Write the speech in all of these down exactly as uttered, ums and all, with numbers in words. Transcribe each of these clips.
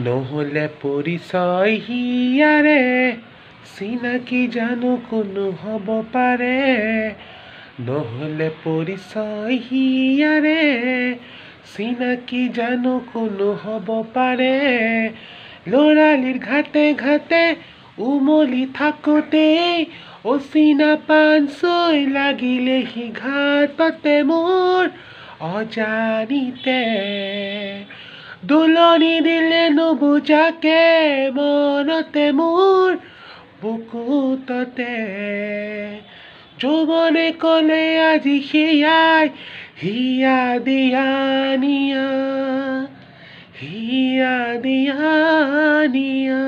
নহ'লে পৰিচয় হিয়াৰে চিনাকি জানো কোনো হ'ব পাৰে নহ'লে পৰিচয় হিয়াৰে চিনাকি জানো কোনো হ'ব পাৰে ল'ৰালিৰ ঘাটে ঘাটে উমলি থাকোঁতেই অচিনা পান ছৈ লাগিলে সি ঘাটতে মোৰ অজানিতে দুলনি দিলে নুবুজাকে মনতে মোৰ বুকুততে যৌৱনে ক'লে আজি সেয়াই হিয়া দিয়া নিয়া হিয়া দিয়া নিয়া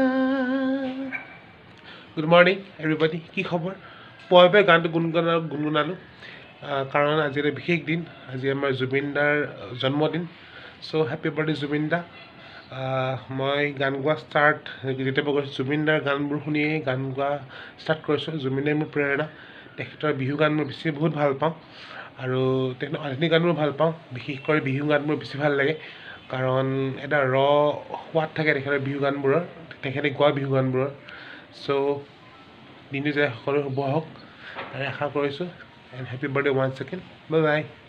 গুড মৰ্ণিং এভৰিবডি কি খবৰ পুৱাই পুৱাই গানটো গুণগুণা গুণগুণালোঁ কাৰণ আজি এটা বিশেষ দিন আজি আমাৰ জুবিন দাৰ জন্মদিন so' happy birthday Zubeen da মই গান গোৱা ষ্টাৰ্ট যেতিয়াৰ পৰা কৰিছোঁ জুবিন দাৰ গানবোৰ শুনিয়ে গান গোৱা ষ্টাৰ্ট কৰিছোঁ জুবিন দাই মোৰ প্ৰেৰণা তেখেতৰ বিহু গান মই বেছি বহুত ভাল পাওঁ আৰু তেখেতৰ আধুনিক গানবোৰ ভাল পাওঁ বিশেষকৈ বিহু গানবোৰ বেছি ভাল লাগে কাৰণ এটা ৰ সোৱাদ থাকে তেখেতৰ বিহু গানবোৰৰ তেখেতে গোৱা বিহু গানবোৰৰ চ' দিনটো যে সকলো শুভ হওক তাৰে আশা কৰিছোঁ and happy birthday one second bye by